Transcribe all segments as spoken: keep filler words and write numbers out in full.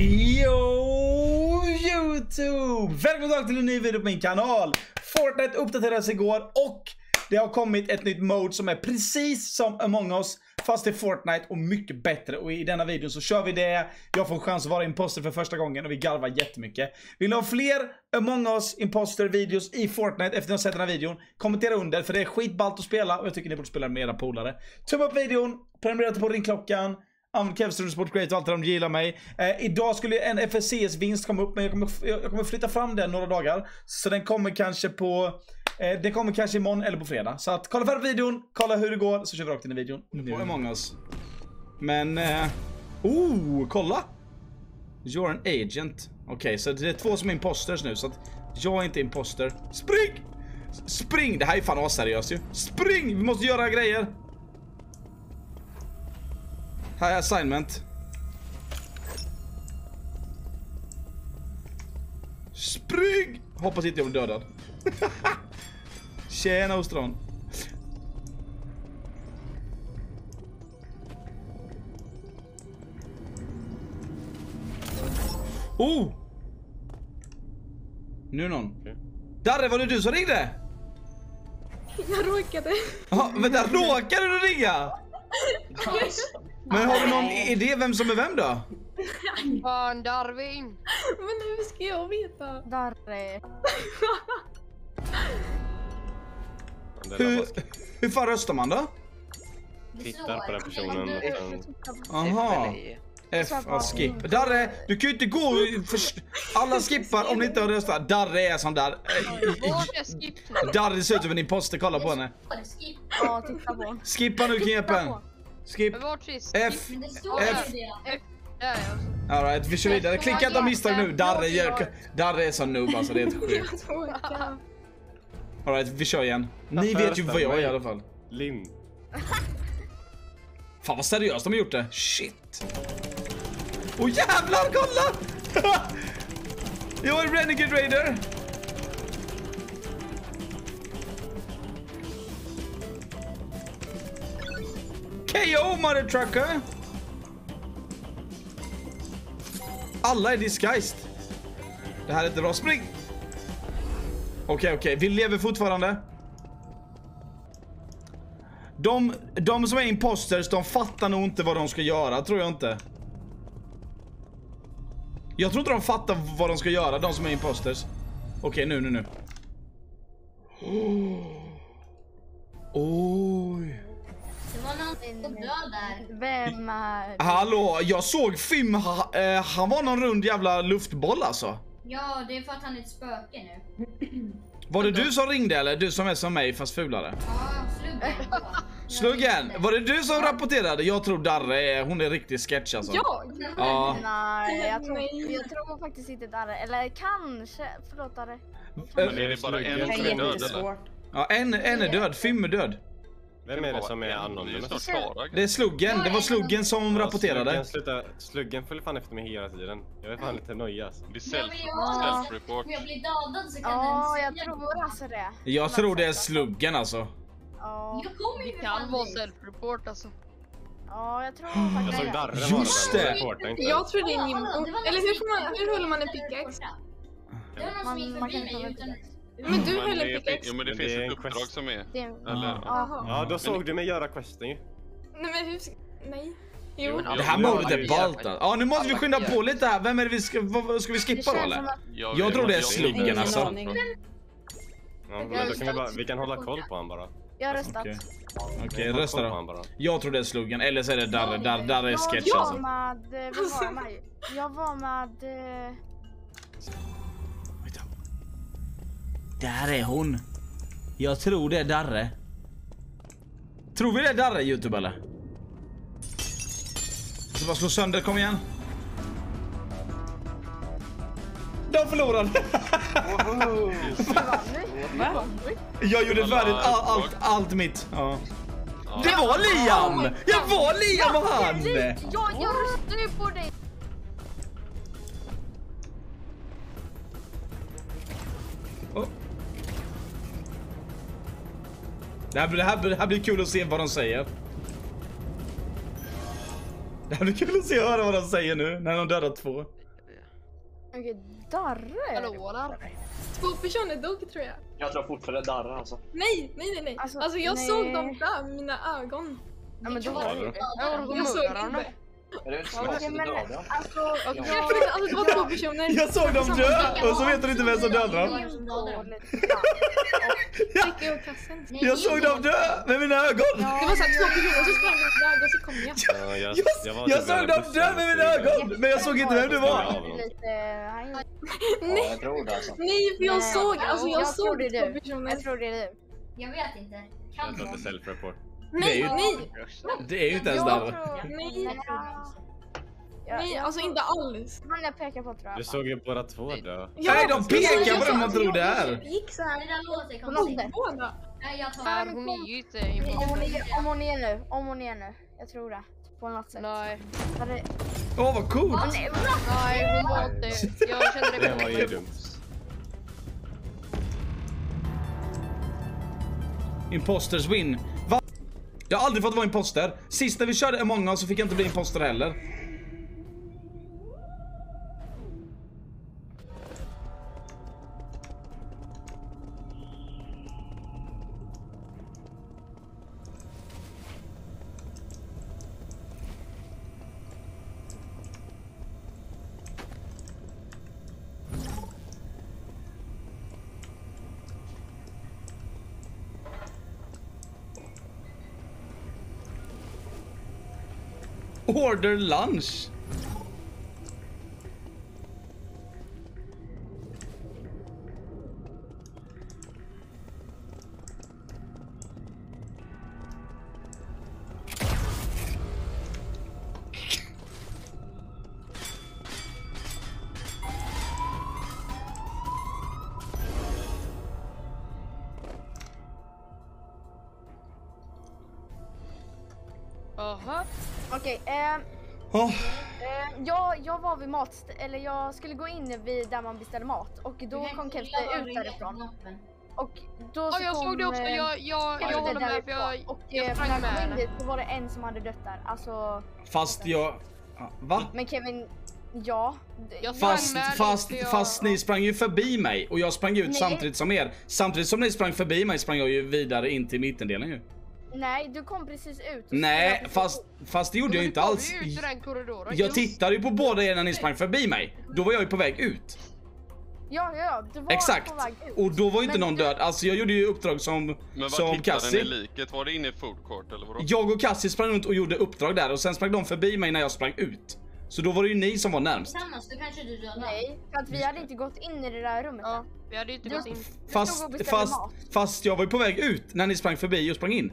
Yo YouTube! Välkommen tillbaka till en ny video på min kanal. Fortnite uppdaterades igår och det har kommit ett nytt mode som är precis som Among Us, fast det är Fortnite och mycket bättre. Och i denna videon så kör vi det. Jag får en chans att vara imposter för första gången och vi garvar jättemycket. Vill ni ha fler Among Us imposter videos i Fortnite efter att ni har sett den här videon? Kommentera under, för det är skitballt att spela och jag tycker ni borde spela med era polare. Tumma upp videon, prenumerera på ringklockan. Använd Kevster Sport Great och allt de gillar mig. Eh, idag skulle en F S C's vinst komma upp, men jag kommer, jag kommer flytta fram den några dagar. Så den kommer kanske på... Eh, det kommer kanske imorgon eller på fredag. Så att kolla färdigt videon, kolla hur det går, så kör vi rakt in i videon. Nu på Among Us. Men... Eh, oh, kolla! You're an agent. Okej, okay, så det är två som är imposters nu, så att jag är inte imposter. Spring! Spring! Det här är fan aseriöst ju. Spring! Vi måste göra grejer. Här är assignment. Spring! Hoppas inte jag blir dödad. Tjena ostron. Oh! Nu är någon. Okay. Darre, var det du som ringde? Jag råkade. Ja, vänta, råkade du ringa? Men har du någon idé vem som är vem då? Fan, Darwin. Men hur ska jag veta? Darre. Hur, hur fan röstar man då? Tittar på den personen och sen... Aha. F, ja, skip. Darre, du kan ju inte gå för... Alla skippar om ni inte har röstat. Darre är som där. Darre ser ut som en imposter, kolla på henne. Ja, titta på. Skippa nu, knepen. Skip. F. F. Alright, vi kör vidare. Klicka inte av misstag nu. Darre gör... Darre är så noob, alltså det är inte sjukt. Alright, vi kör igen. Ni vet ju vad jag är i alla fall. Lim. Fan vad seriöst de har gjort det. Shit. Åh oh, jävlar, kolla! Jag är Renegade Raider. K O mother trucker. Alla är disguised. Det här är inte bra. Spring. Okej, okay, okej. Okay. Vi lever fortfarande. De, de som är imposters, de fattar nog inte vad de ska göra, tror jag inte. Jag tror inte de fattar vad de ska göra, de som är imposters. Okej, okay, nu, nu, nu. Oh. Oj. Det var någon som död där. Vem är... Hallå, jag såg Fim, ha, eh, han var någon rund jävla luftboll alltså. Ja, det är för att han är ett spöke nu. Var det du som ringde eller du som är som mig fast fulare? Ja, sluggen. Sluggen, var det du som rapporterade? Jag tror Darre är, hon är riktigt sketch alltså. Jag? Ja. Nej, jag tror, jag tror faktiskt inte Darre. Eller kanske, förlåt Darre. Men är det bara en som är död eller? Ja, en, en är död, Fim är död. Vem är det som är anonym? Det är Sluggen, det var Sluggen som ja, rapporterade. Sluggen, sluta, Sluggen följer fan efter mig hela tiden. Jag är fan lite nöjd alltså. Det är self-report. Om jag blir dödad så kan ja, den jag tror alltså det. Jag tror det är Sluggen alltså. Ja, det kan vara self-report alltså. Ja, jag tror faktiskt. Jag såg Darre just det. Jag tror det är Nimbo. Eller hur, får man, hur håller man en pickaxe? Det var någon som gick förbi mig utan... Men du höll en pickaxe. Jo, men det finns ett uppdrag som är... Eller... Ja, då såg du mig göra questen ju. Nej, men hur ska... Nej. Jo. Det här modet är balta. Ja, nu måste vi skynda på lite här. Vem är det vi ska... Vad, ska vi skippa då eller? Jag tror det är Sluggen alltså. Ja, men då kan vi bara... Vi kan hålla koll på han bara. Jag har röstat. Okej, okay. okay, rösta då. Jag tror det är Sluggen. Eller så är det Darre. Darre, Darre är sketch alltså. Jag var med... Vad var med? Jag var med... Där är hon. Jag tror det är Darre. Tror vi det är Darre, YouTube eller? Jag ska bara slå sönder, kom igen. De förlorade. Jag gjorde färdigt allt, allt, allt mitt. Ja. Det var Liam! Jag var Liam och han! Jag, jag röstade ju på dig. Oh. Det här, det, här, det här blir kul att se vad de säger. Det här blir kul att se och höra vad de säger nu när de dödar två. Okej, Darre. Hallå där. Två personer dog tror jag. Jag tror fortfarande Darra alltså. Nej, nej, nej, nej. Alltså, Alltså, jag nej. såg dem där med mina ögon. Ja, men då var det ju. Jag såg inte. Är det inte Okej, smaskigt men av det? alltså, Jag jag... trodde alltså det var två personer. Jag såg dem dö och så vet du inte vem som dödade dem. Fick och kassen. Jag såg dem dö med mina ögon. Det var så här två personer så sprang de iväg och så kom jag. Ja, jag, Jag, var jag typ såg nära dem bussen, dö med så mina jag- ögon. Men jag såg inte vem det var. Lite... Han gjorde... Ja, jag tror det alltså. Nej, för jag Nej, såg, alltså jag, jag såg tror det är två du. personer. Jag tror det är du. Jag vet inte. Kan Jag tror vara. inte self-report. Nej, Det är ju- nej, Det är ju inte ens Jag där. tror... nej. Ja, Nej, jag- alltså inte alls. Han jag pekar på tror jag. Du såg ju båda två då. Nej, de pekar på den man tror det är. Det gick så här. Det där låter På något konstigt. sätt. Båda. Nej, jag tar Är hon är ju inte Om hon, imposter. är, om hon är nu, om hon är nu. Jag tror det. På något sätt. Nej, Var det... Åh, vad coolt. Nej, va? nej hon var inte. Jag kände det Det var ju dumt. Imposters win. Va? Jag har aldrig fått vara imposter. Sist när vi körde Among Us så fick jag inte bli imposter heller. Order lunch. Jaha. Okej, eh, Åh, eh, jag, jag var vid mat, eller jag skulle gå in vid där man beställer mat och då kom Kevster ut därifrån. Och då Ja, så jag kom, såg det också. eh, Jag, jag, jag Kevster håller med för jag, därifrån. Och jag eh, sprang när jag med kom in henne. dit så var det en som hade dött där. Alltså, fast jag... Va? men Kevin, ja. d- Jag sprang Fast, med dig, fast, för jag- fast ni sprang ju förbi mig och jag sprang ut Nej. samtidigt som er. Samtidigt som ni sprang förbi mig sprang jag ju vidare in till mittendelen ju. Nej, du kom precis ut. och så Nej, jag precis fast, ut. fast det gjorde jag Men inte du kom alls. ju ut i den korridoren. Jag Jo. tittade ju på båda er när ni sprang förbi mig. Då var jag ju på väg ut. Ja, ja, ja, du var Exakt. på väg ut. Och då var ju inte Men någon du- död. Alltså jag gjorde ju uppdrag som, Men var som tittade ni Cassie. liket? Var det inne i food court eller vadå? Jag och Cassie sprang runt och gjorde uppdrag där och sen sprang de förbi mig när jag sprang ut. Så då var det ju ni som var närmst. Tillsammans, då kanske du dödar. Nej, för att vi hade inte gått in i det där rummet. Ja, vi hade ju inte Du- gått in. stod och Fast, beställde fast, mat. fast jag var ju på väg ut när ni sprang förbi och sprang in.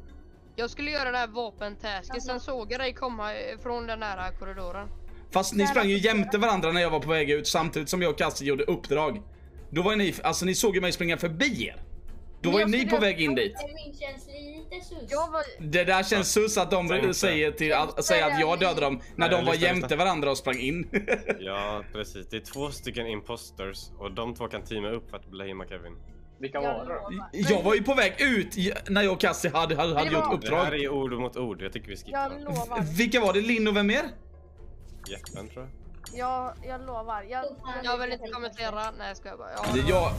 Jag skulle göra det här vapentasket, sen såg jag dig komma eh, från den här korridoren. Fast ni sprang ju jämte varandra när jag var på väg ut samtidigt som jag och Cassie gjorde uppdrag. Då var ju ni, alltså ni såg ju mig springa förbi er. Då Men var ju jag ni skulle- på väg in dit. Kevin känns lite sus. Jag var... Det där känns sus att de Säg inte. säger, till, att, säger att jag dödade dem när Nej, de var lyssna, jämte lyssna. varandra och sprang in. Ja, precis. Det är två stycken imposters och de två kan teama upp för att blamea Kevin. Vilka var det då? Jag var ju på väg ut i- när jag och Cassie hade, hade, hade det gjort var- Det här uppdrag. är ord mot ord. Jag tycker vi skippar. Jag lovar. Vilka var det? Linn och vem mer? Jeppen tror jag. Jag, jag lovar. Jag, Jag vill inte kommentera. Nej, jag skojar bara. Ja, Det är jag.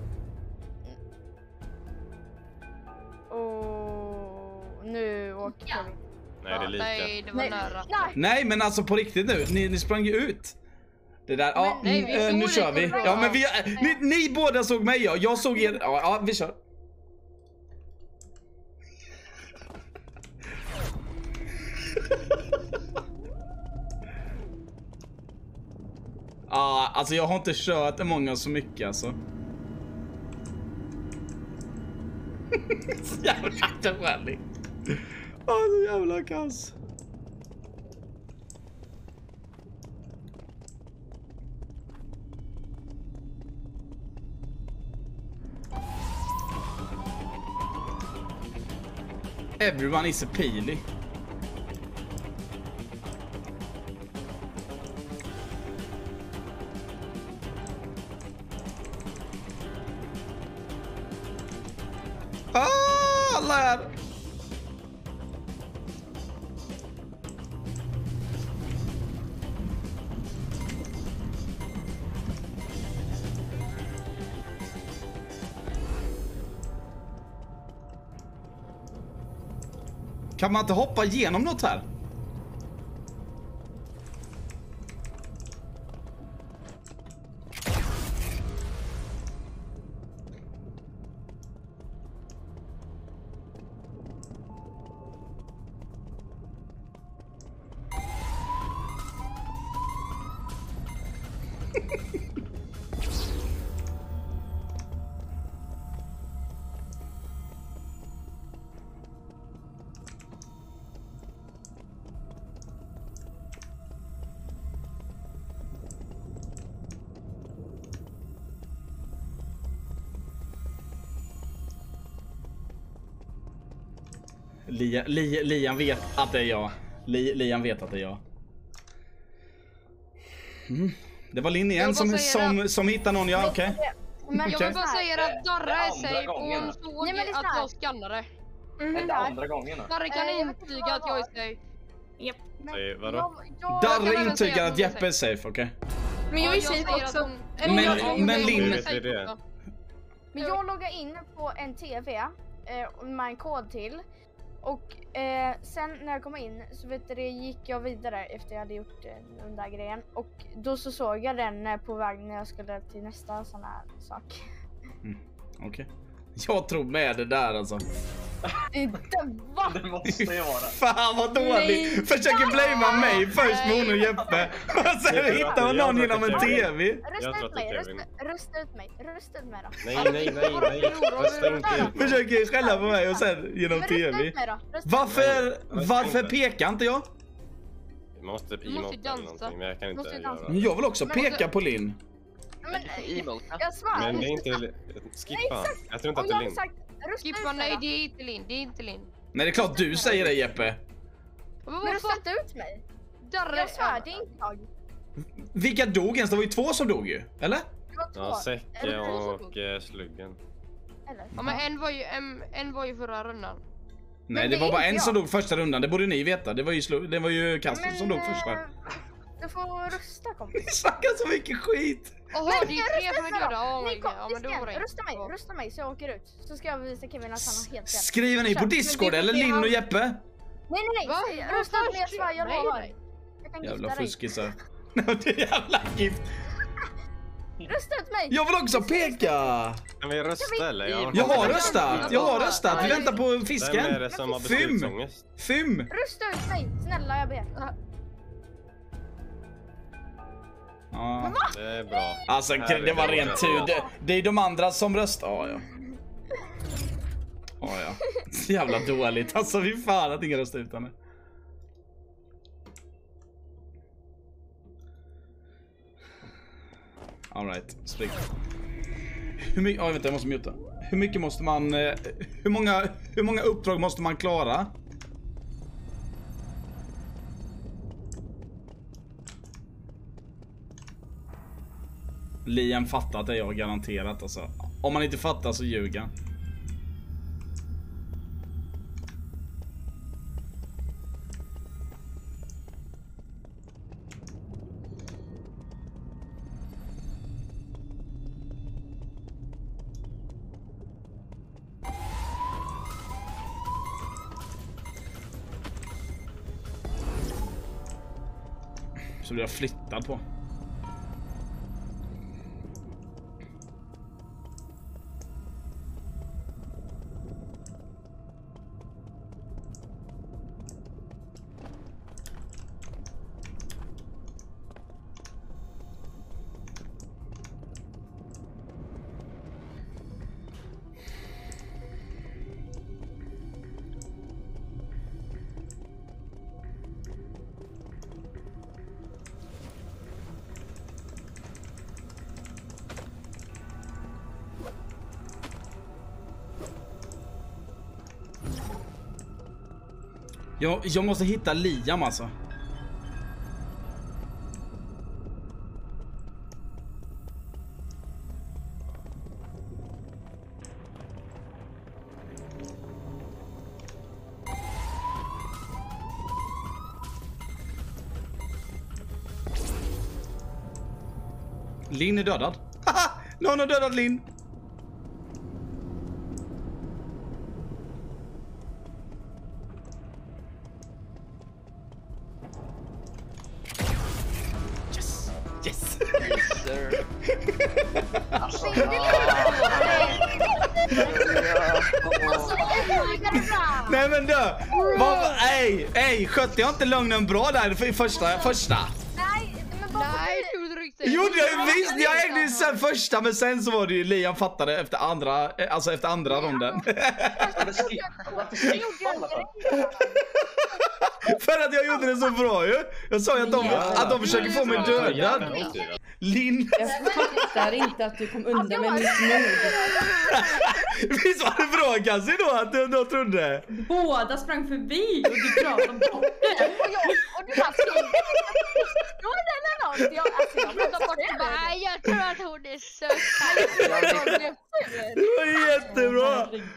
Och nu åker Ja. Kevin. Nej, det är lika. nej, det var Nej, nära. nej. Nej men alltså på riktigt nu, ni, ni sprang ju ut. Det där, ja, nej, mm, vi eh, såg nu det kör i vi. korridoren. Ja men vi, ni, ni båda såg mig ja, jag såg er, ja, ja vi kör. Ja, alltså jag har inte kört många så mycket alltså. Så jävla härligt. Åh, så jävla kass. Everyone is a peely. Ah, alla här. Kan man inte hoppa igenom något här? Lian, Lian, Lian vet att det är jag. Li, Lian vet att det är jag. Mm. Det var Linn igen som, som, som hittade någon, ja okej. Okay. Men jag vill bara säga att Darra är safe och hon såg Nej, att jag skannade. Mm, det andra gången. Darra kan Eh, intyga att jag är safe. Japp. Säg, vadå? Darra intygar att Jeppe är safe, okej. Okay. Men jag är säger safe att också. hon- Eller Men- jag, men jag, Linn- Vet vi det? Men jag loggar in på en T V eh, med en kod till. Och eh, sen när jag kom in så vet du, det gick jag vidare efter jag hade gjort eh, den där grejen. Och då så såg jag den eh, på väg när jag skulle till nästa sån här sak. Okej. Okay. Jag tror med det där alltså. Inte va? Det måste ju vara. Fan vad dåligt. Försöker blamea mig först med hon och Jeppe. Och sen hittar hon någon genom en T V. Rösta tror ut att det mig, är rösta, Kevin. rösta ut mig, rösta ut mig då. Nej, nej, nej, nej. Rösta inte ut mig. Försöker skälla på mig och sen genom Men T rösta V. ut mig då. Rösta Varför, Nej, varför inte. pekar inte jag? Man måste Du måste emote eller dansa. någonting, men jag kan inte Måste göra dansa. Men det. jag vill också Men- peka på Linn. Men, eh, Emote. jag svär. Men det är inte... Skippa. Jag tror inte Och att jag det är har Linn. sagt rösta Skippa, ut mig nej då. det är inte Linn, det är inte Linn. Nej det är klart du säger det Jeppe. Men Men vad rösta fan? inte ut mig. Darra... Jag svär, det är inte jag. Vilka dog ens? Det var ju två som dog ju. Eller? Det var två. Ja, Är Säcke det två som och dog? eh, Sluggen. Eller? Ja men en var ju, en, en var ju förra rundan. Nej Men det det var är bara inte en som jag. dog första rundan. Det borde ni veta. Det var ju, slu- det var ju Kasper som dog eh, första. Du får rösta kompis. Snackar så mycket skit. Jaha, Men det är tre rösta som är mig då. döda. Oh my Ni god. kom, Ja men då var det Disken, rösta mig, Ja. rösta mig så jag åker ut. Så ska jag visa Kevin att han har helt rätt. Skriver ni på Kör. Discord Men det eller får vi Linn och ha- Jeppe? Nej nej nej, Va? säg- Vad rösta inte, jag först? svär, jag Nej, lovar. nej. Jag kan Jävla gifta dig. fuskisar. Det är jävla gift. Rösta ut mig! Jag vill också peka. Kan vi rösta eller? Jag, Jag har röstat. Jag har röstat. Vi väntar på Vem är fisken. det som har Fym. beslutsångest? Fym. Rösta ut mig, snälla jag ber. Ja. Det är bra. Alltså det var rent tur. Det, det är de andra som röstar. Ja, ja. Ja, ja. Så jävla dåligt. Alltså vi fan att ingen röstar ut henne. All right, spring. Hur mycket? Oj, vänta, jag måste muta. Hur mycket måste man? eh, Hur många? Hur många uppdrag måste man klara? Liam fattar att det är jag garanterat alltså. Om man inte fattar så ljuger han. Så blir jag flyttad på. Jag, jag måste hitta Liam alltså. Linn är dödad. Haha! Någon har dödat Linn. Alltså, Det är Nej men du! Vad, ej, ej, skötte jag inte lögnen bra där för första, första? Nej, men bara Nej, du gjorde riktigt. Gjorde jag visst, jag ägde ju sen första men sen så var det ju Liam fattade efter andra, alltså efter andra ronden. varför skippa- varför skippa alla för? För att jag gjorde det så bra ju. Jag sa ju att de, att de försöker få mig dödad. Linn. Jag fattar inte att du kom undan med mitt mod. Visst var det bra Cassie då att du då trodde? Båda sprang förbi och du pratade om bort det. och jag och du bara skriver. Då är det något. Jag alltså jag pratar bort det. Nej, jag tror att hon är söt. Det var jättebra.